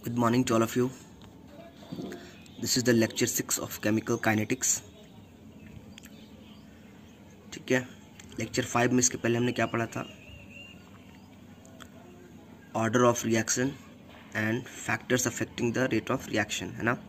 Good morning to all of you. This is the lecture 6 of chemical kinetics. ठीक है, lecture 5 में इसके पहले हमने क्या पढ़ा था? Order of reaction and factors affecting the rate of reaction, है ना।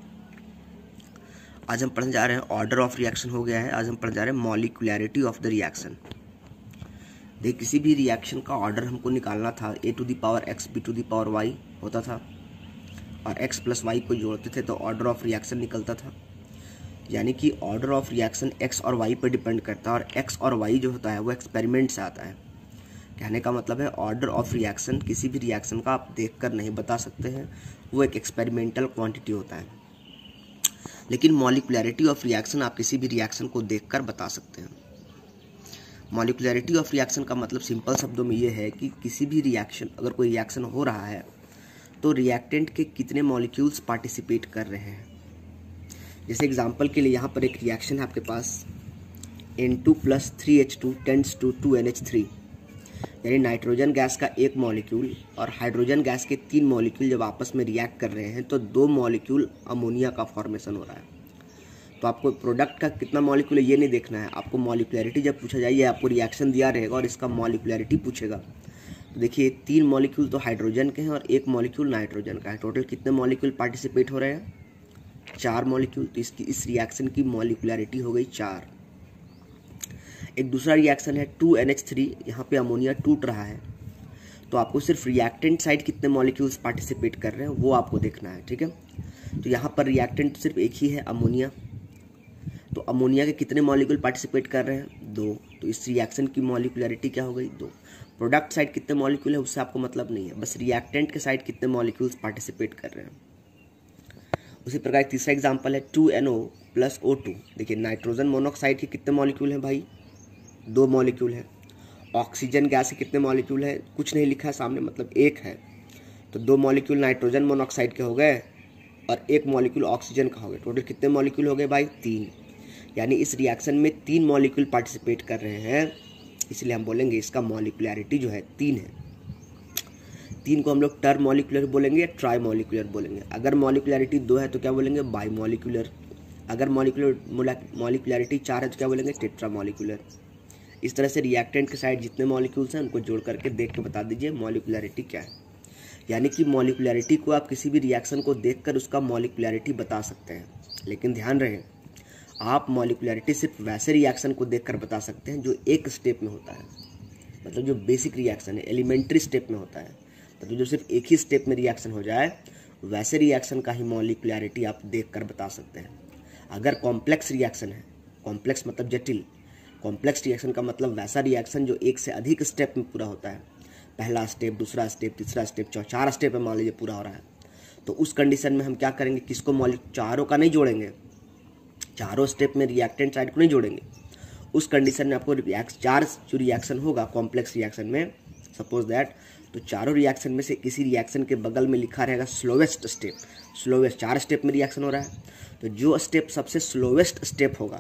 आज हम पढ़ने जा रहे हैं, ऑर्डर ऑफ रिएक्शन हो गया है, आज हम पढ़ने जा रहे हैं मॉलिक्यूलैरिटी ऑफ द रिएक्शन। देखिए, किसी भी रिएक्शन का ऑर्डर हमको निकालना था, a⁴x b⁴y होता था और x + y को जोड़ते थे तो ऑर्डर ऑफ रिएक्शन निकलता था। यानी कि ऑर्डर ऑफ रिएक्शन x और y पर डिपेंड करता है और x और y जो होता है वो एक्सपेरिमेंट से आता है। कहने का मतलब है ऑर्डर ऑफ रिएक्शन किसी भी रिएक्शन का आप देखकर नहीं बता सकते हैं, वो एक एक्सपेरिमेंटल क्वांटिटी होता है। लेकिन मॉलिक्यूलैरिटी ऑफ रिएक्शन आप किसी भी रिएक्शन को देखकर बता सकते हैं। मॉलिक्यूलैरिटी ऑफ रिएक्शन का मतलब सिंपल शब्दों में ये है कि किसी भी रिएक्शन, अगर कोई रिएक्शन हो रहा है तो रिएक्टेंट के कितने मॉलिक्यूल्स पार्टिसिपेट कर रहे हैं। जैसे एग्जांपल के लिए यहाँ पर एक रिएक्शन है आपके पास, N2 + 3H2 tends to 2NH3, यानी नाइट्रोजन गैस का एक मॉलिक्यूल और हाइड्रोजन गैस के 3 मॉलिक्यूल जब आपस में रिएक्ट कर रहे हैं तो 2 मॉलिक्यूल अमोनिया का फॉर्मेशन हो रहा है। तो आपको प्रोडक्ट का कितना मॉलिक्यूल है ये नहीं देखना है, आपको मॉलिक्यूलैरिटी जब पूछा जाए, आपको रिएक्शन दिया रहेगा और इसका मॉलिक्यूलैरिटी पूछेगा। तो देखिए, 3 मॉलिक्यूल तो हाइड्रोजन के हैं और 1 मॉलिक्यूल नाइट्रोजन का है। टोटल कितने मॉलिक्यूल पार्टिसिपेट हो रहे हैं? 4 मॉलिक्यूल। तो इस रिएक्शन की मॉलिक्यूलैरिटी हो गई 4। एक दूसरा रिएक्शन है 2NH3, यहाँ पे अमोनिया टूट रहा है, तो आपको सिर्फ रिएक्टेंट साइड कितने मॉलिक्यूल्स पार्टिसिपेट कर रहे हैं वो आपको देखना है, ठीक है। तो यहाँ पर रिएक्टेंट सिर्फ एक ही है, अमोनिया। तो अमोनिया के कितने मॉलिक्यूल पार्टिसिपेट कर रहे हैं? 2। तो इस रिएक्शन की मॉलिक्यूलैरिटी क्या हो गई? 2। प्रोडक्ट साइड कितने मॉलिक्यूल है उससे आपको मतलब नहीं है, बस रिएक्टेंट के साइड कितने मॉलिक्यूल्स पार्टिसिपेट कर रहे हैं। उसी प्रकार तीसरा एग्जांपल है 2NO + O2। देखिए, नाइट्रोजन मोनोऑक्साइड के कितने मॉलिक्यूल हैं भाई? 2 मॉलिक्यूल है। ऑक्सीजन गैस के कितने मॉलिक्यूल है? कुछ नहीं लिखा है सामने, मतलब 1 है। तो 2 मॉलिक्यूल नाइट्रोजन मोनोऑक्साइड के हो गए और 1 मॉलिक्यूल ऑक्सीजन का हो गया। टोटल कितने मॉलिक्यूल हो गए भाई? 3। यानी इस रिएक्शन में 3 मॉलिक्यूल पार्टिसिपेट कर रहे हैं, इसलिए हम बोलेंगे इसका मॉलिक्यूलैरिटी जो है 3 है। 3 को हम लोग टर मॉलिक्यूलर बोलेंगे या ट्राई मॉलिक्यूलर बोलेंगे। अगर मॉलिक्यूलैरिटी 2 है तो क्या बोलेंगे? Bimolecular. अगर मॉलिक्यूलैरिटी 4 है तो क्या बोलेंगे? Tetramolecular. इस तरह से रिएक्टेंट के साइड जितने मॉलिक्यूल्स हैं उनको जोड़ करके देख के बता दीजिए मॉलिक्यूलैरिटी क्या है। यानी कि मॉलिक्यूलैरिटी को आप किसी भी रिएक्शन को देखकर उसका मॉलिक्यूलैरिटी बता सकते हैं। लेकिन ध्यान रहे, आप मॉलिक्यूलैरिटी सिर्फ वैसे रिएक्शन को देखकर बता सकते हैं जो एक स्टेप में होता है, मतलब जो बेसिक रिएक्शन है, एलिमेंट्री स्टेप में होता है। मतलब जो सिर्फ एक ही स्टेप में रिएक्शन हो जाए, वैसे रिएक्शन का ही मॉलिक्यूलैरिटी आप देखकर बता सकते हैं। अगर कॉम्प्लेक्स रिएक्शन है, कॉम्प्लेक्स मतलब जटिल, कॉम्प्लेक्स रिएक्शन का मतलब वैसा रिएक्शन जो एक से अधिक स्टेप में पूरा होता है, पहला स्टेप, दूसरा स्टेप, तीसरा स्टेप, 4 स्टेप में मान लीजिए पूरा हो रहा है, तो उस कंडीशन में हम क्या करेंगे? किसको चारों का नहीं जोड़ेंगे, चारों स्टेप में रिएक्टेंट साइड को नहीं जोड़ेंगे। उस कंडीशन में आपको 4 जो रिएक्शन होगा कॉम्प्लेक्स रिएक्शन में, सपोज दैट, तो चारों रिएक्शन में से किसी रिएक्शन के बगल में लिखा रहेगा स्लोवेस्ट स्टेप। स्लोवेस्ट, 4 स्टेप में रिएक्शन हो रहा है, तो जो स्टेप सबसे स्लोवेस्ट स्टेप होगा,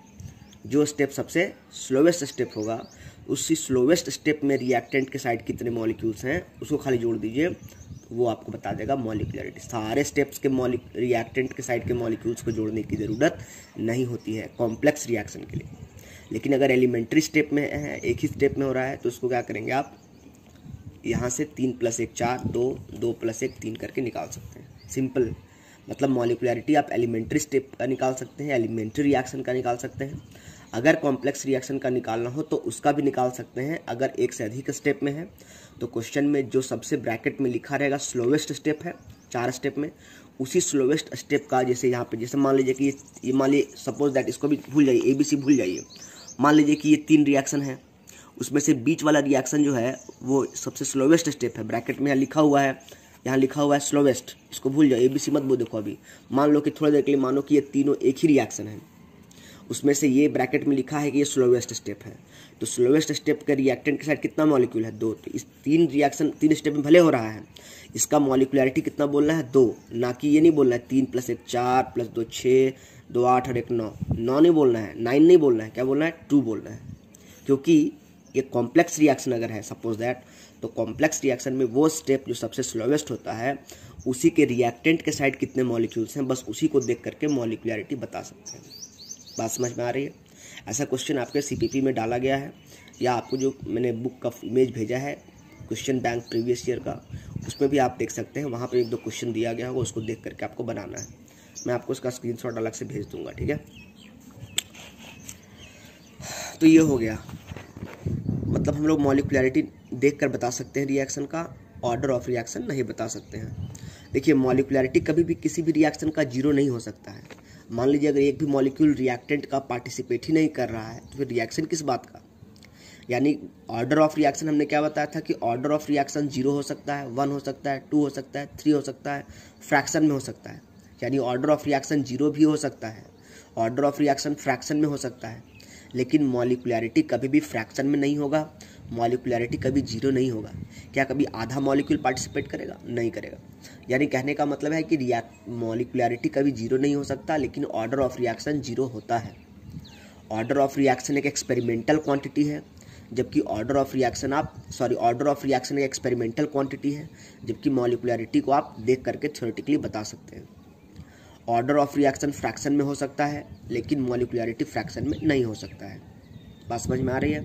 जो स्टेप सबसे स्लोवेस्ट स्टेप होगा, उसी स्लोवेस्ट स्टेप में रिएक्टेंट के साइड कितने मॉलिक्यूल्स हैं उसको खाली जोड़ दीजिए, वो आपको बता देगा मॉलिक्यूलैरिटी। सारे स्टेप्स के रिएक्टेंट के साइड के मॉलिक्यूल्स को जोड़ने की ज़रूरत नहीं होती है कॉम्प्लेक्स रिएक्शन के लिए। लेकिन अगर एलिमेंट्री स्टेप में है, एक ही स्टेप में हो रहा है, तो उसको क्या करेंगे आप? यहाँ से 3 + 1 4, 2, 2 + 1 3 करके निकाल सकते हैं। सिंपल, मतलब मॉलिक्यूलैरिटी आप एलिमेंट्री स्टेप का निकाल सकते हैं, एलिमेंट्री रिएक्शन का निकाल सकते हैं। अगर कॉम्प्लेक्स रिएक्शन का निकालना हो तो उसका भी निकाल सकते हैं। अगर एक से अधिक स्टेप में है तो क्वेश्चन में जो सबसे ब्रैकेट में लिखा रहेगा स्लोवेस्ट स्टेप है 4 स्टेप में, उसी स्लोवेस्ट स्टेप का, जैसे यहाँ पे, जैसे मान लीजिए कि ये मान लीजिए, सपोज दैट, इसको भी भूल जाइए, ABC भूल जाइए। मान लीजिए कि ये 3 रिएक्शन है, उसमें से बीच वाला रिएक्शन जो है वो सबसे स्लोवेस्ट स्टेप है। ब्रैकेट में यहाँ लिखा हुआ है, यहाँ लिखा हुआ है स्लोवेस्ट, इसको भूल जाओ, ABC मत बोल। देखो अभी मान लो कि थोड़ी देर के लिए मानो कि ये तीनों एक ही रिएक्शन है, उसमें से ये ब्रैकेट में लिखा है कि ये स्लोवेस्ट स्टेप है, तो स्लोवेस्ट स्टेप के रिएक्टेंट के साइड कितना मॉलिक्यूल है? 2। तो इस 3 रिएक्शन 3 स्टेप में भले हो रहा है, इसका मॉलिक्यूलैरिटी कितना बोलना है? 2। ना कि ये नहीं बोलना है 3 + 1 4 + 2 6 2 8 और 1 9। 9 नहीं बोलना है, 9 नहीं बोलना है, क्या बोलना है? 2 बोलना है। क्योंकि ये कॉम्प्लेक्स रिएक्शन अगर है, सपोज दैट, तो कॉम्प्लेक्स रिएक्शन में वो स्टेप जो सबसे स्लोवेस्ट होता है उसी के रिएक्टेंट के साइड कितने मॉलिक्यूल्स हैं, बस उसी को देख करके मॉलिक्यूलैरिटी बता सकते हैं। बात समझ में आ रही है? ऐसा क्वेश्चन आपके सीपीपी में डाला गया है, या आपको जो मैंने बुक का इमेज भेजा है क्वेश्चन बैंक प्रीवियस ईयर का, उसमें भी आप देख सकते हैं। वहाँ पे 1-2 क्वेश्चन दिया गया होगा, उसको देख करके आपको बनाना है। मैं आपको उसका स्क्रीनशॉट अलग से भेज दूंगा, ठीक है। तो ये हो गया, मतलब हम लोग मॉलिक्यूलैरिटी देख कर बता सकते हैं रिएक्शन का, ऑर्डर ऑफ रिएक्शन नहीं बता सकते हैं। देखिए मॉलिक्यूलैरिटी कभी भी किसी भी रिएक्शन का जीरो नहीं हो सकता है। मान लीजिए अगर एक भी मॉलिक्यूल रिएक्टेंट का पार्टिसिपेट ही नहीं कर रहा है तो फिर रिएक्शन किस बात का। यानी ऑर्डर ऑफ रिएक्शन हमने क्या बताया था कि ऑर्डर ऑफ रिएक्शन 0 हो सकता है, 1 हो सकता है, 2 हो सकता है, 3 हो सकता है, फ्रैक्शन में हो सकता है। यानी ऑर्डर ऑफ रिएक्शन 0 भी हो सकता है, ऑर्डर ऑफ रिएक्शन फ्रैक्शन में हो सकता है, लेकिन मॉलिक्यूलैरिटी कभी भी फ्रैक्शन में नहीं होगा, मॉलिक्यूलैरिटी कभी 0 नहीं होगा। क्या कभी आधा मॉलिक्यूल पार्टिसिपेट करेगा? नहीं करेगा। यानी कहने का मतलब है कि मॉलिक्यूलैरिटी कभी 0 नहीं हो सकता, लेकिन ऑर्डर ऑफ रिएक्शन 0 होता है। ऑर्डर ऑफ रिएक्शन एक एक्सपेरिमेंटल क्वांटिटी है, जबकि ऑर्डर ऑफ रिएक्शन एक एक्सपेरिमेंटल क्वांटिटी है, जबकि मॉलिक्यूलैरिटी को आप देख करके थ्योरेटिकली बता सकते हैं। ऑर्डर ऑफ रिएक्शन फ्रैक्शन में हो सकता है, लेकिन मॉलिक्यूलैरिटी फ्रैक्शन में नहीं हो सकता है। बात समझ में आ रही है?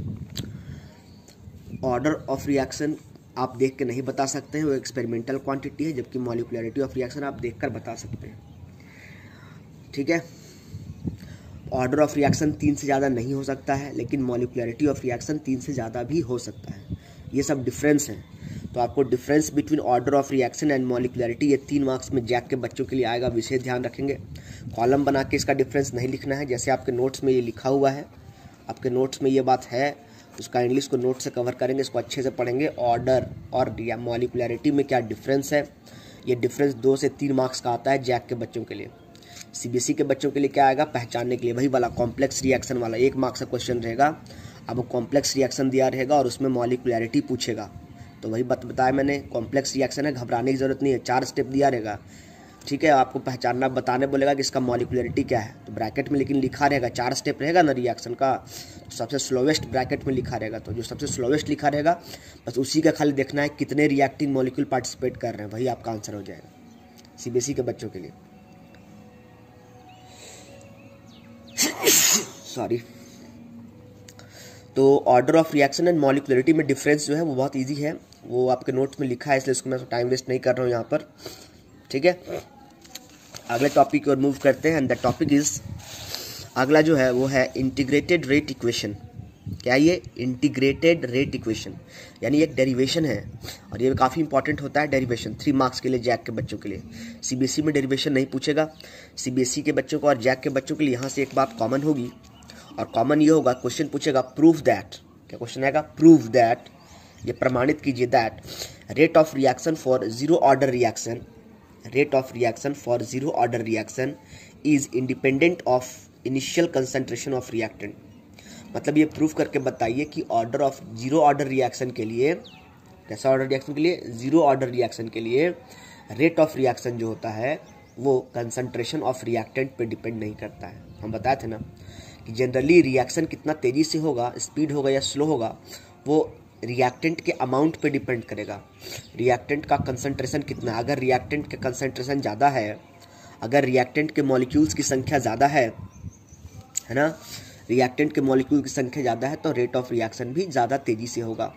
ऑर्डर ऑफ रिएक्शन आप देख के नहीं बता सकते हैं, वो एक्सपेरिमेंटल क्वांटिटी है, जबकि मॉलिक्यूलैरिटी ऑफ रिएक्शन आप देखकर बता सकते हैं, ठीक है। ऑर्डर ऑफ रिएक्शन 3 से ज़्यादा नहीं हो सकता है, लेकिन मॉलिक्यूलैरिटी ऑफ रिएक्शन 3 से ज़्यादा भी हो सकता है। ये सब डिफरेंस है। तो आपको difference between order of reaction and molecularity ये 3 मार्क्स में जैक के बच्चों के लिए आएगा, विशेष ध्यान रखेंगे। कॉलम बना के इसका डिफरेंस नहीं लिखना है, जैसे आपके नोट्स में ये लिखा हुआ है, आपके नोट्स में ये बात है, उसका इंग्लिश को नोट से कवर करेंगे, इसको अच्छे से पढ़ेंगे। ऑर्डर और मॉलिक्यूलैरिटी में क्या डिफरेंस है, ये डिफरेंस 2 से 3 मार्क्स का आता है जैक के बच्चों के लिए। सीबीएसई के बच्चों के लिए क्या आएगा, पहचानने के लिए वही वाला कॉम्प्लेक्स रिएक्शन वाला 1 मार्क्स का क्वेश्चन रहेगा। अब वो कॉम्प्लेक्स रिएक्शन दिया रहेगा और उसमें मॉलिक्यूलैरिटी पूछेगा, तो वही बताया मैंने, कॉम्प्लेक्स रिएक्शन है, घबराने की जरूरत नहीं है, 4 स्टेप दिया रहेगा, ठीक है। आपको पहचानना बताने बोलेगा कि इसका मॉलिक्यूलैरिटी क्या है, तो ब्रैकेट में लेकिन लिखा रहेगा, 4 स्टेप रहेगा ना रिएक्शन का, तो सबसे स्लोवेस्ट ब्रैकेट में लिखा रहेगा, तो जो सबसे स्लोवेस्ट लिखा रहेगा बस उसी का खाली देखना है कितने रिएक्टिंग मॉलिक्यूल पार्टिसिपेट कर रहे हैं, वही आपका आंसर हो जाएगा सीबीएसई के बच्चों के लिए। सॉरी। तो order of reaction and molecularity में डिफरेंस जो है वो बहुत इजी है, वो आपके नोट्स में लिखा है, इसलिए इसको मैं टाइम वेस्ट नहीं कर रहा हूँ यहाँ पर, ठीक है। अगले टॉपिक की ओर मूव करते हैं, एंड द टॉपिक इज, अगला जो है वो है इंटीग्रेटेड रेट इक्वेशन। क्या ये? इंटीग्रेटेड रेट इक्वेशन, यानी एक डेरिवेशन है, और ये काफ़ी इंपॉर्टेंट होता है डेरिवेशन, 3 मार्क्स के लिए जैक के बच्चों के लिए। सीबीएसई में डेरिवेशन नहीं पूछेगा, सीबीएसई के बच्चों को और जैक के बच्चों के लिए यहाँ से एक बात कॉमन होगी, और कॉमन ये होगा, क्वेश्चन पूछेगा प्रूव दैट। क्या क्वेश्चन आएगा? प्रूव दैट, ये प्रमाणित कीजिए that rate of reaction for 0 order reaction, rate of reaction for 0 order reaction is independent of initial concentration of reactant. मतलब ये प्रूफ करके बताइए कि ऑर्डर ऑफ 0 ऑर्डर रिएक्शन के लिए, कैसा ऑर्डर रिएक्शन के लिए? 0 ऑर्डर रिएक्शन के लिए रेट ऑफ रिएक्शन जो होता है वो कंसंट्रेशन ऑफ रिएक्टेंट पे डिपेंड नहीं करता है। हम बताए थे ना कि जनरली रिएक्शन कितना तेज़ी से होगा, स्पीड होगा या स्लो होगा, वो रिएक्टेंट के अमाउंट पे डिपेंड करेगा, रिएक्टेंट का कंसंट्रेशन कितना है। अगर रिएक्टेंट के कंसंट्रेशन ज़्यादा है, अगर रिएक्टेंट के मॉलिक्यूल्स की संख्या ज़्यादा है ना, रिएक्टेंट के मॉलिक्यूल की संख्या ज़्यादा है तो रेट ऑफ रिएक्शन भी ज़्यादा तेज़ी से होगा,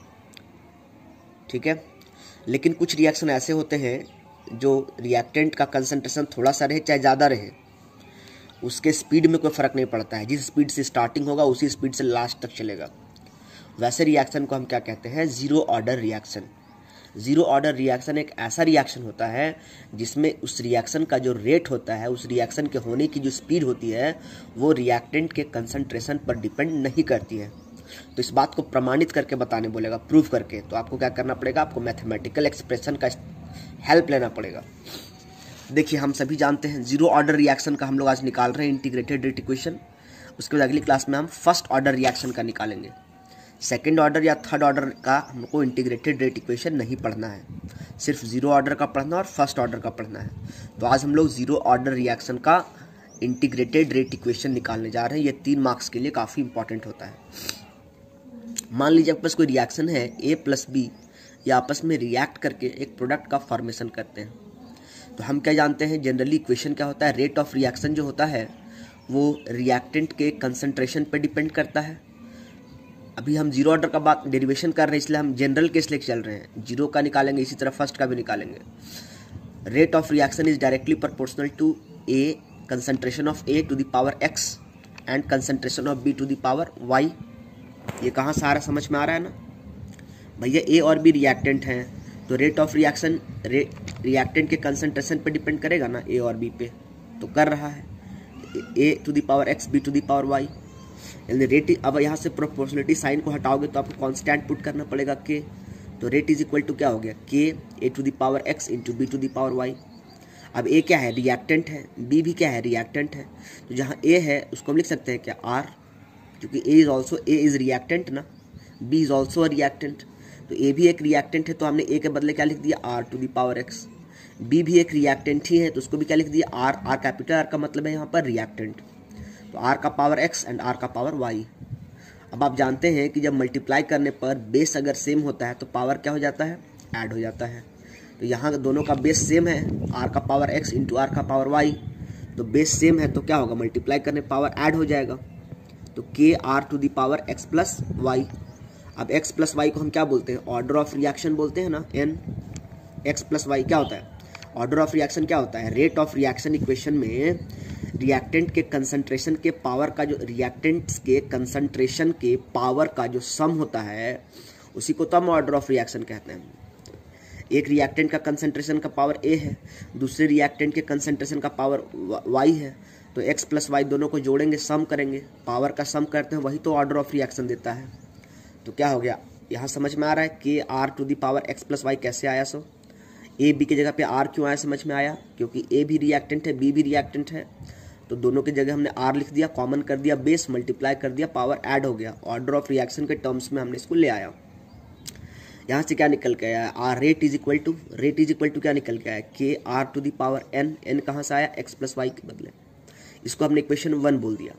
ठीक है। लेकिन कुछ रिएक्शन ऐसे होते हैं जो रिएक्टेंट का कंसंट्रेशन थोड़ा सा रहे चाहे ज़्यादा रहे, उसके स्पीड में कोई फ़र्क नहीं पड़ता है, जिस स्पीड से स्टार्टिंग होगा उसी स्पीड से लास्ट तक चलेगा। वैसे रिएक्शन को हम क्या कहते हैं? 0 ऑर्डर रिएक्शन। 0 ऑर्डर रिएक्शन एक ऐसा रिएक्शन होता है जिसमें उस रिएक्शन का जो रेट होता है, उस रिएक्शन के होने की जो स्पीड होती है, वो रिएक्टेंट के कंसंट्रेशन पर डिपेंड नहीं करती है। तो इस बात को प्रमाणित करके बताने बोलेगा, प्रूफ करके, तो आपको क्या करना पड़ेगा? आपको मैथमेटिकल एक्सप्रेशन का हेल्प लेना पड़ेगा। देखिए हम सभी जानते हैं 0 ऑर्डर रिएक्शन का हम लोग आज निकाल रहे हैं इंटीग्रेटेड रेट इक्वेशन, उसके बाद अगली क्लास में हम फर्स्ट ऑर्डर रिएक्शन का निकालेंगे। सेकेंड ऑर्डर या थर्ड ऑर्डर का हमको इंटीग्रेटेड रेट इक्वेशन नहीं पढ़ना है, सिर्फ 0 ऑर्डर का पढ़ना और फर्स्ट ऑर्डर का पढ़ना है। तो आज हम लोग 0 ऑर्डर रिएक्शन का इंटीग्रेटेड रेट इक्वेशन निकालने जा रहे हैं। ये 3 मार्क्स के लिए काफ़ी इंपॉर्टेंट होता है। मान लीजिए आपके पास कोई रिएक्शन है A + B ये आपस में रिएक्ट करके एक प्रोडक्ट का फॉर्मेशन करते हैं। तो हम क्या जानते हैं, जनरली इक्वेशन क्या होता है, रेट ऑफ रिएक्शन जो होता है वो रिएक्टेंट के कंसंट्रेशन पे डिपेंड करता है। अभी हम जीरो ऑर्डर का बात डेरिवेशन कर रहे हैं, इसलिए हम जनरल केस लेके चल रहे हैं। जीरो का निकालेंगे, इसी तरह फर्स्ट का भी निकालेंगे। Rate of reaction is directly proportional to A concentration of A to the power x and concentration of B to the power y. ये कहाँ सारा समझ में आ रहा है ना भैया। ए और बी रिएक्टेंट हैं, तो रेट ऑफ रिएक्शन रिएक्टेंट के कंसंट्रेशन पे डिपेंड करेगा ना, ए और बी पे, तो कर रहा है A to the power x B to the power y. यानी रेट, अब यहाँ से प्रोपोर्शनलिटी साइन को हटाओगे तो आपको कांस्टेंट पुट करना पड़ेगा के, तो रेट इज इक्वल टू क्या हो गया, k A to the power x into B to the power y. अब ए क्या है, रिएक्टेंट है, बी भी क्या है, रिएक्टेंट है। तो जहाँ ए है उसको हम लिख सकते हैं क्या, आर, क्योंकि ए इज रिएक्टेंट ना, B is also a reactant. तो ए भी एक रिएक्टेंट है, तो हमने ए के बदले क्या लिख दिया, R to the power x. B भी एक रिएक्टेंट ही है, तो उसको भी क्या लिख दिया, आर कैपिटल आर का मतलब है यहाँ पर रिएक्टेंट, तो आर का पावर एक्स एंड आर का पावर वाई। अब आप जानते हैं कि जब मल्टीप्लाई करने पर बेस अगर सेम होता है तो पावर क्या हो जाता है, ऐड हो जाता है। तो यहाँ दोनों का बेस सेम है, आर का पावर एक्स इंटू आर का पावर वाई, तो बेस सेम है तो क्या होगा, मल्टीप्लाई करने पावर ऐड हो जाएगा, तो k R to the power x plus y. अब एक्स प्लस वाई को हम क्या बोलते हैं, ऑर्डर ऑफ रिएक्शन बोलते हैं ना, एन। एक्स प्लस वाई क्या होता है, ऑर्डर ऑफ रिएक्शन क्या होता है, रेट ऑफ रिएक्शन इक्वेशन में रिएक्टेंट के कंसंट्रेशन के पावर का जो रिएक्टेंट्स के कंसंट्रेशन के पावर का जो सम होता है उसी को तो हम ऑर्डर ऑफ रिएक्शन कहते हैं। एक रिएक्टेंट का कंसंट्रेशन का पावर ए है, दूसरे रिएक्टेंट के कंसंट्रेशन का पावर वाई है, तो एक्स प्लस वाई दोनों को जोड़ेंगे, सम करेंगे, पावर का सम करते हैं, वही तो ऑर्डर ऑफ रिएक्शन देता है। तो क्या हो गया, यहाँ समझ में आ रहा है कि R to the power x plus y कैसे आया। सो ए बी की जगह पे आर क्यों आया, समझ में आया, क्योंकि ए भी रिएक्टेंट है, बी भी रिएक्टेंट है, तो दोनों की जगह हमने आर लिख दिया, कॉमन कर दिया, बेस मल्टीप्लाई कर दिया, पावर ऐड हो गया, ऑर्डर ऑफ रिएक्शन के टर्म्स में हमने इसको ले आया। यहाँ से क्या निकल के आया, R rate is equal to क्या निकल के आया, k R to the power n. N कहाँ से आया, एक्स प्लस वाई के बदले, इसको हमने इक्वेशन 1 बोल दिया।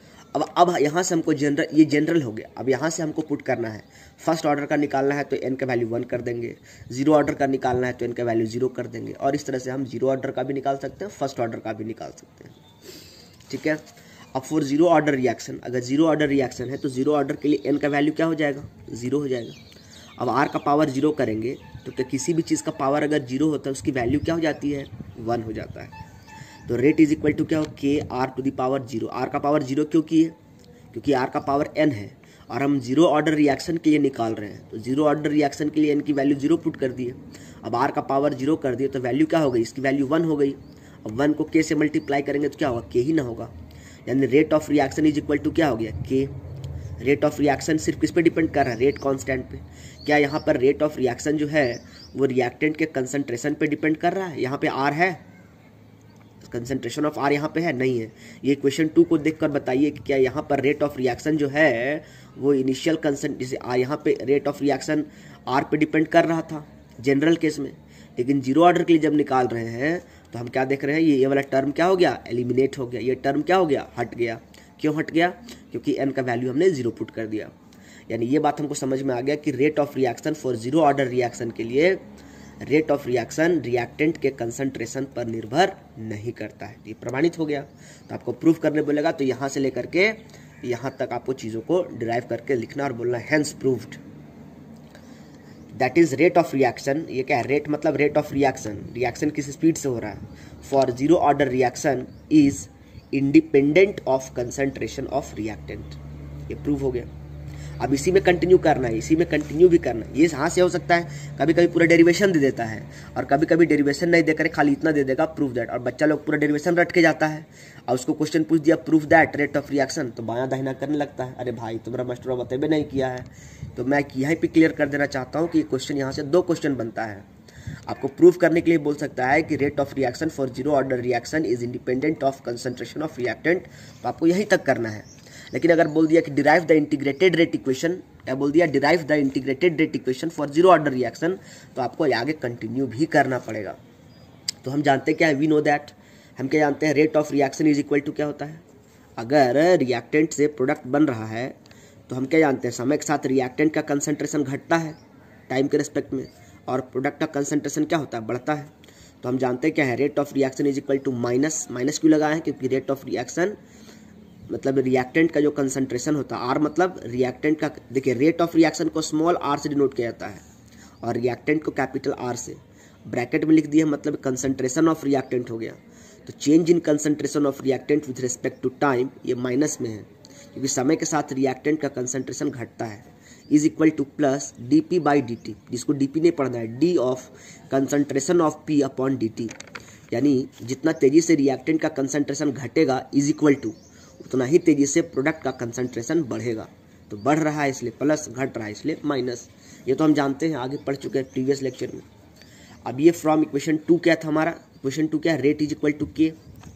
अब यहाँ से हमको ये जनरल हो गया। अब यहाँ से हमको पुट करना है, फर्स्ट ऑर्डर का निकालना है तो एन का वैल्यू 1 कर देंगे, जीरो ऑर्डर का निकालना है तो एन का वैल्यू 0 कर देंगे, और इस तरह से हम जीरो ऑर्डर का भी निकाल सकते हैं, फर्स्ट ऑर्डर का भी निकाल सकते हैं। ठीक है। अब फॉर जीरो ऑर्डर रिएक्शन, अगर जीरो ऑर्डर रिएक्शन है तो जीरो ऑर्डर के लिए एन का वैल्यू क्या हो जाएगा, 0 हो जाएगा। अब आर का पावर 0 करेंगे तो क्या किसी भी चीज़ का पावर अगर 0 होता है उसकी वैल्यू क्या हो जाती है, 1 हो जाता है। तो रेट इज इक्वल टू क्या हो, k R to the power 0। R का पावर 0 क्यों की है, क्योंकि आर का पावर n है और हम जीरो ऑर्डर रिएक्शन के लिए निकाल रहे हैं, तो जीरो ऑर्डर रिएक्शन के लिए n की वैल्यू 0 पुट कर दिए। अब r का पावर 0 कर दिए तो वैल्यू क्या हो गई, इसकी वैल्यू 1 हो गई। अब 1 को k से मल्टीप्लाई करेंगे तो क्या होगा, k ही ना होगा, यानी rate of reaction is equal to क्या हो गया, k। रेट ऑफ रिएक्शन सिर्फ किस पे डिपेंड कर रहा है, रेट कांस्टेंट पे। क्या यहाँ पर रेट ऑफ रिएक्शन जो है वो रिएक्टेंट के कंसंट्रेशन पे डिपेंड कर रहा है, यहाँ पे r है, कंसंट्रेशन ऑफ आर यहाँ पे है, नहीं है। ये क्वेश्चन 2 को देखकर बताइए कि क्या यहाँ पर रेट ऑफ रिएक्शन जो है वो इनिशियल जैसे यहाँ पे रेट ऑफ रिएक्शन आर पे डिपेंड कर रहा था जनरल केस में, लेकिन जीरो ऑर्डर के लिए जब निकाल रहे हैं तो हम क्या देख रहे हैं, ये वाला टर्म क्या हो गया, एलिमिनेट हो गया, ये टर्म क्या हो गया, हट गया। क्यों हट गया, क्योंकि एन का वैल्यू हमने 0 पुट कर दिया। यानी ये बात हमको समझ में आ गया कि rate of reaction for zero order reaction के लिए रेट ऑफ रिएक्शन रिएक्टेंट के कंसंट्रेशन पर निर्भर नहीं करता है। ये प्रमाणित हो गया। तो आपको प्रूफ करने बोलेगा तो यहाँ से लेकर के यहाँ तक आपको चीज़ों को डिराइव करके लिखना और बोलना hence proved. That is rate of reaction. ये क्या है, रेट मतलब रेट ऑफ रिएक्शन, रिएक्शन किस स्पीड से हो रहा है, for zero order reaction is independent of concentration of reactant. ये प्रूव हो गया। अब इसी में कंटिन्यू करना है, इसी में कंटिन्यू भी करना है। ये यहाँ से हो सकता है कभी कभी पूरा डेरिवेशन दे देता है और कभी कभी डेरिवेशन नहीं देकर खाली इतना दे देगा प्रूफ दैट, और बच्चा लोग पूरा डेरिवेशन रट के जाता है और उसको क्वेश्चन पूछ दिया proof that rate of reaction, तो बायां दाहिना करने लगता है। अरे भाई तुम्हारा मास्टर बतेबे नहीं किया है। तो मैं यहीं पर क्लियर कर देना चाहता हूँ कि क्वेश्चन यहाँ से 2 क्वेश्चन बनता है। आपको प्रूफ करने के लिए बोल सकता है कि rate of reaction for zero order reaction is independent of concentration of reactant, तो आपको यहीं तक करना है। लेकिन अगर बोल दिया कि derive the integrated rate equation, क्या बोल दिया, derive the integrated rate equation for zero order reaction, तो आपको आगे कंटिन्यू भी करना पड़ेगा। तो हम जानते हैं क्या है, वी नो दैट, हम क्या जानते हैं, rate of reaction is equal to क्या होता है, अगर रिएक्टेंट से प्रोडक्ट बन रहा है तो हम क्या जानते हैं, समय के साथ रिएक्टेंट का कंसंट्रेशन घटता है, टाइम के रेस्पेक्ट में, और प्रोडक्ट का कंसंट्रेशन क्या होता है, बढ़ता है। तो हम जानते हैं क्या है, rate of reaction is equal to minus, minus क्यों लगाए हैं, क्योंकि रेट ऑफ रिएक्शन मतलब रिएक्टेंट का जो कंसंट्रेशन होता है, आर मतलब रिएक्टेंट का, देखिए रेट ऑफ रिएक्शन को स्मॉल आर से डिनोट किया जाता है और रिएक्टेंट को कैपिटल आर से, ब्रैकेट में लिख दिया मतलब कंसंट्रेशन ऑफ रिएक्टेंट हो गया। तो change in concentration of reactant with respect to time, ये माइनस में है क्योंकि समय के साथ रिएक्टेंट का कंसंट्रेशन घटता है, is equal to plus D P by D T, जिसको डी पी नहीं पढ़ना है, D of concentration of P upon D T, यानी जितना तेजी से रिएक्टेंट का कंसंट्रेशन घटेगा इज इक्वल टू उतना ही तेजी से प्रोडक्ट का कंसंट्रेशन बढ़ेगा। तो बढ़ रहा है इसलिए प्लस, घट रहा है इसलिए माइनस। ये तो हम जानते हैं, आगे पढ़ चुके हैं प्रीवियस लेक्चर में। अब ये फ्रॉम इक्वेशन 2 क्या था हमारा, इक्वेशन 2 क्या है, रेट इज इक्वल टू के।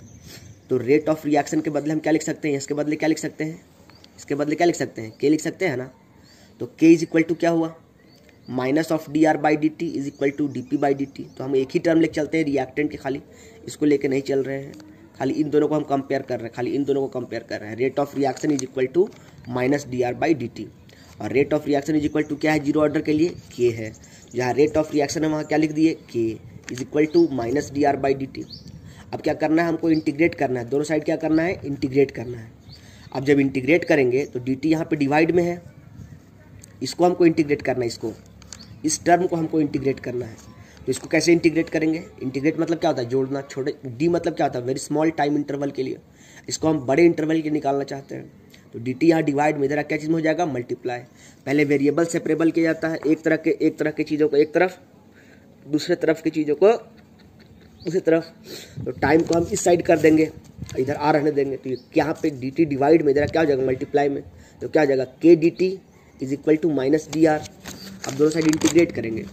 तो रेट ऑफ रिएक्शन के बदले हम क्या लिख सकते हैं, इसके बदले क्या लिख सकते हैं, इसके बदले क्या लिख सकते हैं, के लिख सकते हैं ना। तो के इज इक्वल टू क्या हुआ, minus of D R by D T is equal to D P by D T. तो हम एक ही टर्म लेके चलते हैं रिएक्टेंट के, खाली इसको लेके नहीं चल रहे हैं, खाली इन दोनों को हम कंपेयर कर रहे हैं, खाली इन दोनों को कंपेयर कर रहे हैं। Rate of reaction is equal to minus D R by D T, और rate of reaction is equal to क्या है, जीरो ऑर्डर के लिए के है, जहाँ रेट ऑफ रिएक्शन है वहाँ क्या लिख दिए, k is equal to minus D R by D T. अब क्या करना है, हमको इंटीग्रेट करना है, दोनों साइड क्या करना है, इंटीग्रेट करना है। अब जब इंटीग्रेट करेंगे तो डी टी यहाँ पर डिवाइड में है, इसको हमको इंटीग्रेट करना है, इसको, इस टर्म को हमको इंटीग्रेट करना है। तो इसको कैसे इंटीग्रेट करेंगे, इंटीग्रेट मतलब क्या होता है, जोड़ना, छोटे, डी मतलब क्या होता है, वेरी स्मॉल टाइम इंटरवल के लिए, इसको हम बड़े इंटरवल के निकालना चाहते हैं। तो डी टी यहाँ डिवाइड में, इधर क्या चीज़ में हो जाएगा, मल्टीप्लाई। पहले वेरिएबल सेपरेबल किया जाता है, एक तरह के चीज़ों को एक तरफ, दूसरे तरफ की चीज़ों को दूसरी तरफ। तो टाइम को हम इस साइड कर देंगे, इधर आ रहने देंगे। तो यहाँ पे डी टी डिवाइड में, इधर क्या हो जाएगा, मल्टीप्लाई में। तो क्या हो जाएगा, k D T is equal to minus D R. अब दोनों साइड इंटीग्रेट करेंगे,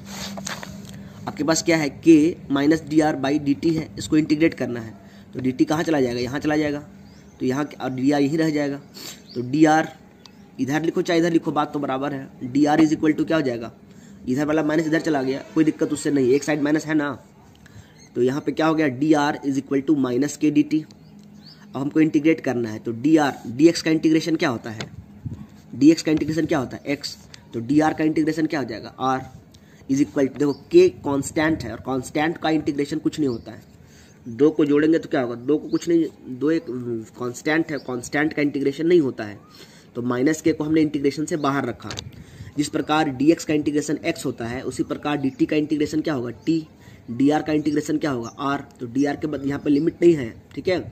आपके पास क्या है, k minus D R by D T है, इसको इंटीग्रेट करना है। तो डी टी कहाँ चला जाएगा, यहाँ चला जाएगा, तो यहाँ और डी आर यहीं रह जाएगा। तो डी आर इधर लिखो चाहे इधर लिखो, बात तो बराबर है। D R is equal to क्या हो जाएगा, इधर वाला माइनस इधर चला गया, कोई दिक्कत उससे नहीं, एक साइड माइनस है ना। तो यहाँ पे क्या हो गया, D R is equal to minus k D T. अब हमको इंटीग्रेट करना है, तो डी आर, डी एक्स का इंटीग्रेशन क्या होता है, डी एक्स का इंटीग्रेशन क्या होता है, एक्स। तो डी आर का इंटीग्रेशन क्या हो जाएगा, आर इज इक्वल टू, देखो के कांस्टेंट है और कांस्टेंट का इंटीग्रेशन कुछ नहीं होता है, दो को जोड़ेंगे तो क्या होगा, दो को कुछ नहीं, दो एक कांस्टेंट है, कांस्टेंट का इंटीग्रेशन नहीं होता है। तो माइनस के को हमने इंटीग्रेशन से बाहर रखा। जिस प्रकार डी एक्स का इंटीग्रेशन एक्स होता है, उसी प्रकार डी टी का इंटीग्रेशन क्या होगा, टी, डी आर का इंटीग्रेशन क्या होगा, आर। तो डी आर के बाद यहाँ पे लिमिट नहीं है, ठीक है,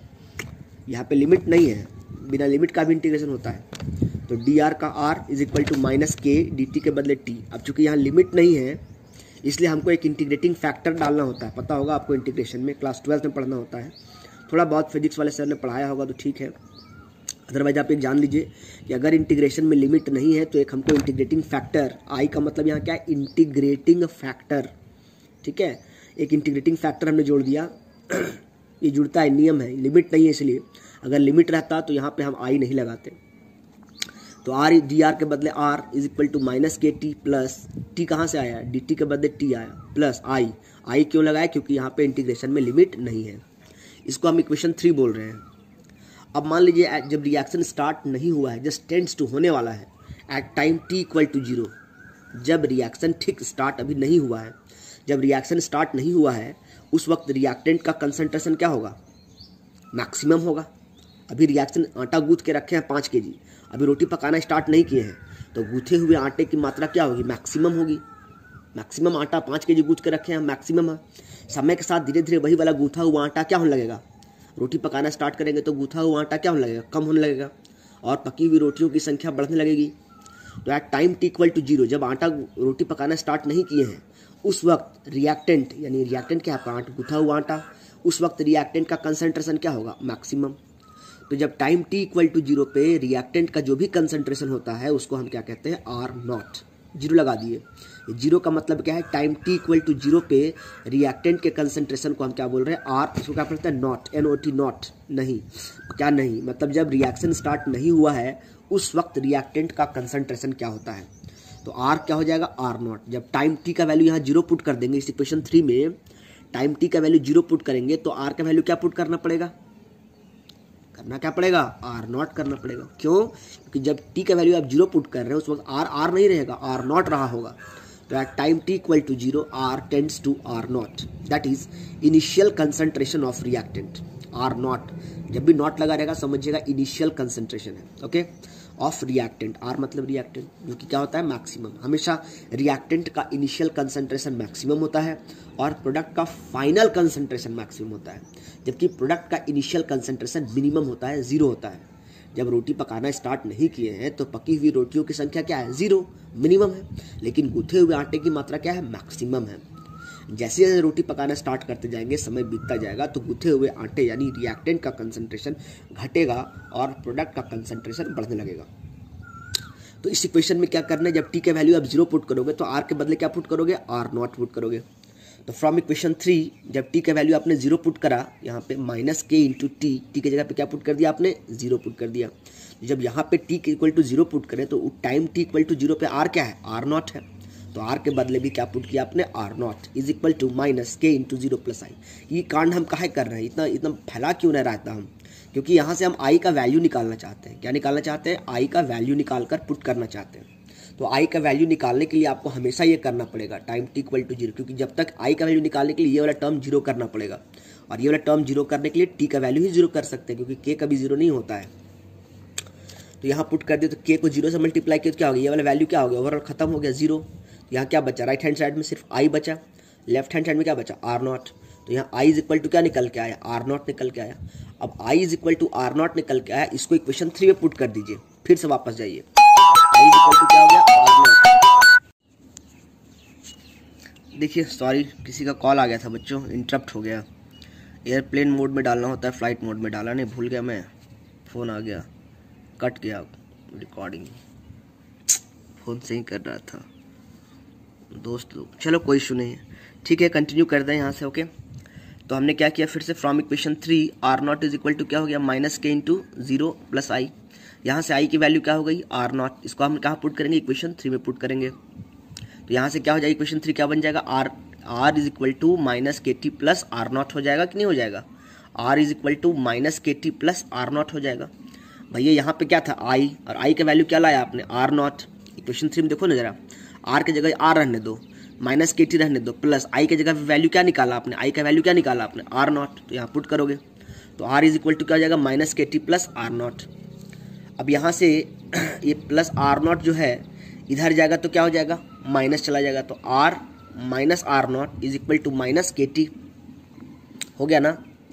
यहाँ पे लिमिट नहीं है, बिना लिमिट का भी इंटीग्रेशन होता है। तो डी आर का R is equal to minus k D T के बदले टी। अब चूंकि यहाँ लिमिट नहीं है इसलिए हमको एक इंटीग्रेटिंग फैक्टर डालना होता है, पता होगा आपको इंटीग्रेशन में, क्लास 12 में पढ़ना होता है, थोड़ा बहुत फिजिक्स वाले सर ने पढ़ाया होगा तो ठीक है, अदरवाइज आप एक जान लीजिए कि अगर इंटीग्रेशन में लिमिट नहीं है तो एक हमको इंटीग्रेटिंग फैक्टर, आई का मतलब यहाँ क्या है, इंटीग्रेटिंग फैक्टर, ठीक है, एक इंटीग्रेटिंग फैक्टर हमने जोड़ दिया। ये जुड़ता है, नियम है, लिमिट नहीं है इसलिए, अगर लिमिट रहता तो यहाँ पे हम आई नहीं लगाते। तो आर डी आर के बदले R is equal to minus k T plus, T कहाँ से आया, डी टी के बदले टी आया, प्लस आई। आई क्यों लगाया, क्योंकि यहाँ पे इंटीग्रेशन में लिमिट नहीं है। इसको हम इक्वेशन 3 बोल रहे हैं। अब मान लीजिए जब रिएक्शन स्टार्ट नहीं हुआ है, जस्ट टेंड्स टू होने वाला है, at time T equal to 0, जब रिएक्शन ठीक स्टार्ट अभी नहीं हुआ है, जब रिएक्शन स्टार्ट नहीं हुआ है उस वक्त रिएक्टेंट का कंसंट्रेशन क्या होगा, मैक्सिमम होगा। अभी रिएक्शन आटा गूंथ के रखे हैं 5 kg, अभी रोटी पकाना स्टार्ट नहीं किए हैं, तो गूथे हुए आटे की मात्रा क्या होगी, मैक्सिमम होगी। मैक्सिमम आटा 5 kg गूंथ के रखे हैं, मैक्सिमम है। समय के साथ धीरे धीरे वही वाला गूथा हुआ आटा क्या होने लगेगा, रोटी पकाना स्टार्ट करेंगे तो गूथा हुआ आटा क्या होने लगेगा, कम होने लगेगा और पकी हुई रोटियों की संख्या बढ़ने लगेगी। तो at time T equal to 0, जब आटा रोटी पकाना स्टार्ट नहीं किए हैं उस वक्त रिएक्टेंट, यानी रिएक्टेंट क्या है, आटा गूथा हुआ आटा, उस वक्त रिएक्टेंट का कंसंट्रेशन क्या होगा, मैक्सिमम। तो जब टाइम टी इक्वल टू 0 पे रिएक्टेंट का जो भी कंसंट्रेशन होता है उसको हम क्या कहते हैं, आर नॉट। 0 लगा दिए, 0 का मतलब क्या है, टाइम टी इक्वल टू 0 पे रिएक्टेंट के कंसंट्रेशन को हम क्या बोल रहे हैं, आर। इसको क्या बोलते हैं, नॉट, NOT, नॉट, नहीं। क्या नहीं, मतलब जब रिएक्शन स्टार्ट नहीं हुआ है उस वक्त रिएक्टेंट का कंसंट्रेशन क्या होता है, तो आर क्या हो जाएगा, आर नॉट। जब टाइम टी का वैल्यू यहाँ 0 पुट कर देंगे, इस इक्वेशन 3 में टाइम टी का वैल्यू 0 पुट करेंगे तो आर का वैल्यू क्या पुट करना पड़ेगा, करना क्या पड़ेगा, आर नॉट करना पड़ेगा। क्यों, क्योंकि जब टी का वैल्यू आप 0 पुट कर रहे हैं उस वक्त आर नहीं रहेगा, आर नॉट रहा होगा। तो at time t equal to 0 R tends to R naught, that is initial concentration of reactant. R naught, जब भी नॉट लगा रहेगा समझिएगा इनिशियल कंसंट्रेशन है, ओके, ऑफ रिएक्टेंट। R मतलब रिएक्टेंट, जो कि क्या होता है मैक्सिमम। हमेशा रिएक्टेंट का इनिशियल कंसंट्रेशन मैक्सिमम होता है और प्रोडक्ट का फाइनल कंसंट्रेशन मैक्सिमम होता है, जबकि प्रोडक्ट का इनिशियल कंसंट्रेशन मिनिमम होता है, 0 होता है। जब रोटी पकाना स्टार्ट नहीं किए हैं तो पकी हुई रोटियों की संख्या क्या है, 0, मिनिमम है, लेकिन गूथे हुए आटे की मात्रा क्या है, मैक्सिमम है। जैसे जैसे रोटी पकाना स्टार्ट करते जाएंगे, समय बीतता जाएगा, तो गूथे हुए आटे यानी रिएक्टेंट का कंसंट्रेशन घटेगा और प्रोडक्ट का कंसंट्रेशन बढ़ने लगेगा। तो इस इक्वेशन में क्या करना है, जब टी का वैल्यू आप 0 पुट करोगे तो आर के बदले क्या पुट करोगे, आर नॉट पुट करोगे। तो फ्रॉम इक्वेशन 3 जब टी का वैल्यू आपने 0 पुट करा, यहाँ पे माइनस के इंटू टी की जगह पे क्या पुट कर दिया आपने, 0 पुट कर दिया। जब यहाँ पे टी इक्वल टू 0 पुट करें तो टाइम टी इक्वल टू 0 पे आर क्या है, आर नॉट है, तो आर के बदले भी क्या पुट किया आपने, R naught is equal to minus k into 0 plus I. ये कांड हम काहे कर रहे हैं, इतना फैला क्यों नहीं रहता हम, क्योंकि यहाँ से हम आई का वैल्यू निकालना चाहते हैं। क्या निकालना चाहते हैं, आई का वैल्यू निकाल कर पुट करना चाहते हैं। तो आई का वैल्यू निकालने के लिए आपको हमेशा ये करना पड़ेगा टाइम टी इक्वल टू 0, क्योंकि जब तक आई का वैल्यू निकालने के लिए ये वाला टर्म 0 करना पड़ेगा, और ये वाला टर्म 0 करने के लिए टी का वैल्यू ही 0 कर सकते हैं, क्योंकि के कभी 0 नहीं होता है। तो यहाँ पुट कर दिया तो के को 0 से मल्टीप्लाई किया तो क्या हो गया, ये वाला वैल्यू क्या हो गया, ओवरऑल खत्म हो गया 0। यहाँ क्या बचा, राइट हैंड साइड में सिर्फ आई बचा, लेफ्ट हैंड साइड में क्या बचा, आर नॉट। तो यहाँ आई इज इक्वल टू क्या निकल के आया, आर नॉट निकल के आया। अब I is equal to R naught निकल के आया, इसको इक्वेशन 3 में पुट कर दीजिए, फिर से वापस जाइए, आई इज इक्वल टू क्या हो गया, आर नॉट। देखिए सॉरी, किसी का कॉल आ गया था बच्चों, इंटरप्ट हो गया। एयरप्लेन मोड में डालना होता है, फ्लाइट मोड में डाला नहीं, भूल गया मैं, फ़ोन आ गया, कट गया रिकॉर्डिंग, फ़ोन से ही कर रहा था दोस्त लोग। चलो कोई इशू नहीं है, ठीक है, कंटिन्यू कर दें यहाँ से, ओके। तो हमने क्या किया, फिर से from equation 3 R naught is equal to क्या हो गया, माइनस के इंटू 0 प्लस आई। यहाँ से आई की वैल्यू क्या हो गई, आर नॉट, इसको हम कहाँ पुट करेंगे, इक्वेशन 3 में पुट करेंगे। तो यहाँ से क्या हो जाएगा, इक्वेशन 3 क्या बन जाएगा, R is equal to minus k T plus R naught हो जाएगा कि नहीं हो जाएगा, R is equal to minus k T plus R naught हो जाएगा। भैया यहाँ पे क्या था, आई, और आई का वैल्यू क्या लाया आपने, आर नॉट। इक्वेशन 3 में देखो ना जरा, आर की जगह आर रहने दो, माइनस के टी रहने दो, प्लस आई की जगह वैल्यू क्या निकाला आपने, आई का वैल्यू क्या निकाला आपने, आर नॉट। तो यहाँ पुट करोगे तो आर इज इक्वल टू क्या हो जाएगा, minus k T plus R not. अब यहाँ से ये प्लस आर नॉट जो है इधर जाएगा तो क्या हो जाएगा, माइनस चला जाएगा, तो R minus R naught is equal to minus k T. हो गया ना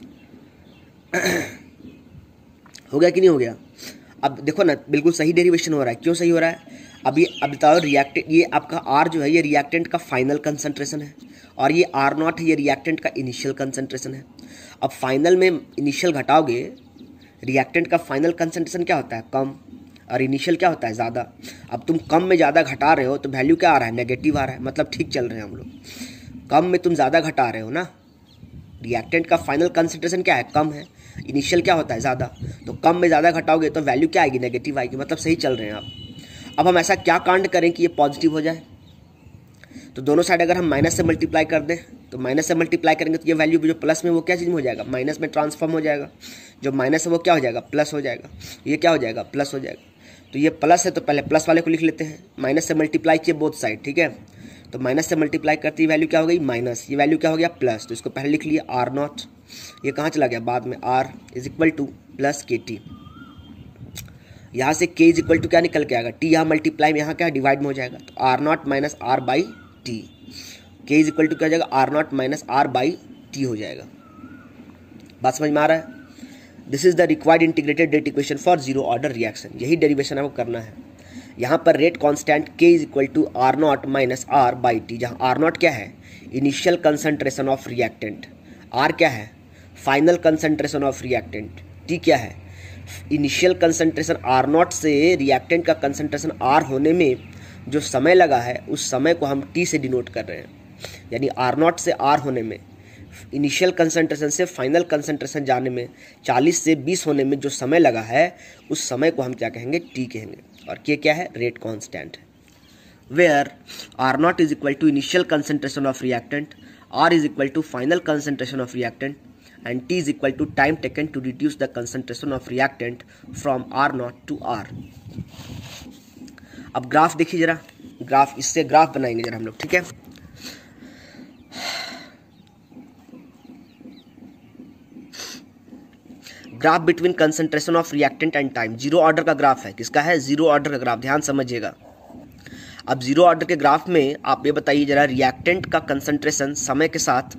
हो गया कि नहीं हो गया। अब देखो ना, बिल्कुल सही डेरिवेशन हो रहा है। क्यों सही हो रहा है, अब बताओ, रिएक्टेंट, ये आपका आर जो है ये रिएक्टेंट का फाइनल कंसंट्रेशन है, और ये आर नॉट है ये रिएक्टेंट का इनिशियल कंसंट्रेशन है। अब फाइनल में इनिशियल घटाओगे, रिएक्टेंट का फाइनल कंसंट्रेशन क्या होता है, कम, और इनिशियल क्या होता है, ज़्यादा। अब तुम कम में ज़्यादा घटा रहे हो तो वैल्यू क्या आ रहा है, नेगेटिव आ रहा है, मतलब ठीक चल रहे हैं हम लोग। कम में तुम ज़्यादा घटा रहे हो ना, रिएक्टेंट का फाइनल कंसंट्रेशन क्या है, कम है, इनिशियल क्या होता है, ज़्यादा। तो कम में ज़्यादा घटाओगे तो वैल्यू क्या आएगी, नेगेटिव आएगी, मतलब सही चल रहे हैं आप। अब हम ऐसा क्या कांड करें कि ये पॉजिटिव हो जाए, तो दोनों साइड अगर हम माइनस से मल्टीप्लाई कर दें, तो माइनस से मल्टीप्लाई करेंगे तो ये वैल्यू जो प्लस में वो क्या चीज़ में हो जाएगा, माइनस में ट्रांसफॉर्म हो जाएगा। जो माइनस है वो क्या हो जाएगा, प्लस हो जाएगा, ये क्या हो जाएगा, प्लस हो जाएगा। तो ये प्लस है तो पहले प्लस वाले को लिख लेते हैं, माइनस से मल्टीप्लाई किए बोथ साइड, ठीक है। तो माइनस से मल्टीप्लाई करते ही वैल्यू क्या हो गई, माइनस, ये वैल्यू क्या हो गया, प्लस, तो इसको पहले लिख लिया आर नॉट, ये कहाँ चला गया बाद में, R is equal to plus k T. यहाँ से k इज इक्वल टू क्या निकल के आएगा, t यहाँ मल्टीप्लाई में यहाँ क्या डिवाइड में हो जाएगा, तो R naught minus R by T. K is equal to क्या हो जाएगा, R naught minus R by T हो जाएगा। बात समझ में आ रहा है। This is the required integrated rate equation for zero order reaction. यही डेरिवेशन आपको करना है। यहाँ पर rate constant k is equal to R naught minus R by T, जहाँ आर नॉट क्या है, initial concentration of reactant, are क्या है, final concentration of reactant, T क्या है, इनिशियल कंसंट्रेशन आर नॉट से रिएक्टेंट का कंसंट्रेशन आर होने में जो समय लगा है उस समय को हम टी से डिनोट कर रहे हैं। यानी आर नॉट से आर होने में, इनिशियल कंसंट्रेशन से फाइनल कंसंट्रेशन जाने में, 40 से 20 होने में जो समय लगा है उस समय को हम क्या कहेंगे, टी कहेंगे। और के क्या है, रेट कांस्टेंट है। Where R naught is equal to initial concentration of reactant, R is equal to final concentration of reactant and T is equal to time taken to reduce the concentration of reactant from R0 to R। अब graph देखिए जरा, graph, इससे graph बनाएंगे जरा हम लोग, ठीक है। Graph between concentration of reactant and time, zero order का ग्राफ है। किसका है? जीरो ऑर्डर का ग्राफ, ध्यान समझिएगा। अब जीरो ऑर्डर के ग्राफ में आप ये बताइए जरा, रिएक्टेंट का कंसंट्रेशन समय के साथ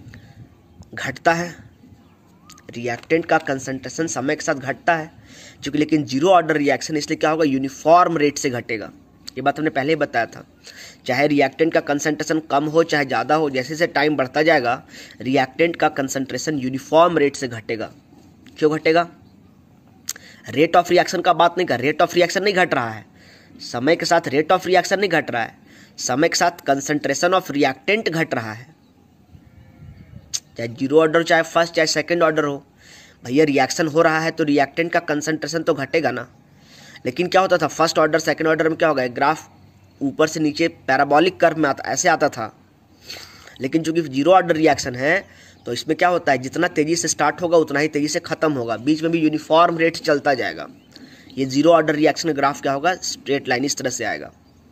घटता है, रिएक्टेंट का कंसंट्रेशन समय के साथ घटता है क्योंकि, लेकिन जीरो ऑर्डर रिएक्शन, इसलिए क्या होगा? यूनिफॉर्म रेट से घटेगा। ये बात हमने पहले ही बताया था। चाहे रिएक्टेंट का कंसंट्रेशन कम हो चाहे ज़्यादा हो, जैसे जैसे टाइम बढ़ता जाएगा रिएक्टेंट का कंसंट्रेशन यूनिफॉर्म रेट से घटेगा। क्यों घटेगा? रेट ऑफ रिएक्शन का बात नहीं कर, रेट ऑफ रिएक्शन नहीं घट रहा है, समय के साथ रेट ऑफ रिएक्शन नहीं घट रहा है, समय के साथ कंसंट्रेशन ऑफ रिएक्टेंट घट रहा है। चाहे जीरो ऑर्डर, चाहे फर्स्ट, चाहे सेकंड ऑर्डर हो, भैया रिएक्शन हो रहा है तो रिएक्टेंट का कंसंट्रेशन तो घटेगा ना। लेकिन क्या होता था फर्स्ट ऑर्डर सेकंड ऑर्डर में? क्या होगा? ग्राफ ऊपर से नीचे पैराबोलिक कर्व में आता, ऐसे आता था। लेकिन चूंकि जीरो ऑर्डर रिएक्शन है तो इसमें क्या होता है, जितना तेजी से स्टार्ट होगा उतना ही तेजी से खत्म होगा, बीच में भी यूनिफॉर्म रेट चलता जाएगा। ये जीरो ऑर्डर रिएक्शन का ग्राफ क्या होगा? स्ट्रेट लाइन इस तरह से आएगा।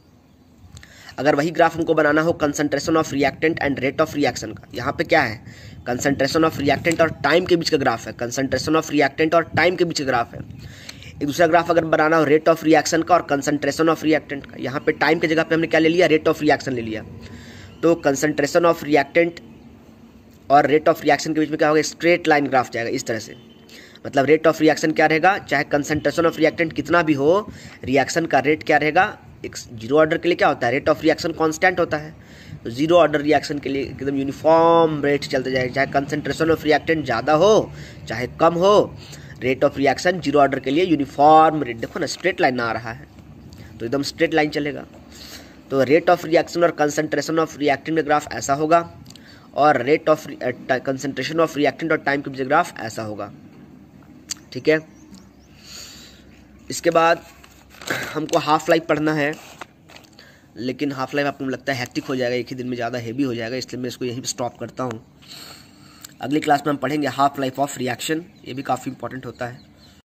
अगर वही ग्राफ हमको बनाना हो concentration of reactant and rate of reaction का, यहाँ पे क्या है? कंसंट्रेशन ऑफ रिएक्टेंट और टाइम के बीच का ग्राफ है, कंसंट्रेशन ऑफ रिएक्टेंट और टाइम के बीच का ग्राफ है। एक दूसरा ग्राफ अगर बनाना हो रेट ऑफ रिएक्शन का और कंसंट्रेशन ऑफ रिएक्टेंट का, यहाँ पे टाइम की जगह पे हमने क्या ले लिया? रेट ऑफ रिएक्शन ले लिया। तो कंसंट्रेशन ऑफ रिएक्टेंट और रेट ऑफ रिएक्शन के बीच में क्या होगा? स्ट्रेट लाइन ग्राफ जाएगा इस तरह से। मतलब रेट ऑफ रिएक्शन क्या रहेगा? चाहे कंसंट्रेशन ऑफ रिएक्टेंट कितना भी हो, रिएक्शन का रेट क्या रहेगा? एक जीरो ऑर्डर के लिए क्या होता है? रेट ऑफ रिएक्शन कांस्टेंट होता है। तो जीरो ऑर्डर रिएक्शन के लिए एकदम यूनिफॉर्म रेट चलते जाएगा, चाहे कंसंट्रेशन ऑफ रिएक्टेंट ज़्यादा हो चाहे कम हो, rate of reaction zero order के लिए यूनिफॉर्म रेट। देखो ना स्ट्रेट लाइन आ रहा है तो एकदम स्ट्रेट लाइन चलेगा। तो रेट ऑफ रिएक्शन और कंसंट्रेशन ऑफ रिएक्टेंट का ग्राफ ऐसा होगा और rate of concentration of reactant और टाइम के बीच ग्राफ ऐसा होगा, ठीक है। इसके बाद हमको हाफ लाइफ पढ़ना है, लेकिन हाफ लाइफ आपको लगता है हैक्टिक हो जाएगा, एक ही दिन में ज़्यादा हेवी हो जाएगा, इसलिए मैं इसको यहीं स्टॉप करता हूँ। अगली क्लास में हम पढ़ेंगे हाफ लाइफ ऑफ रिएक्शन, ये भी काफ़ी इंपॉर्टेंट होता है।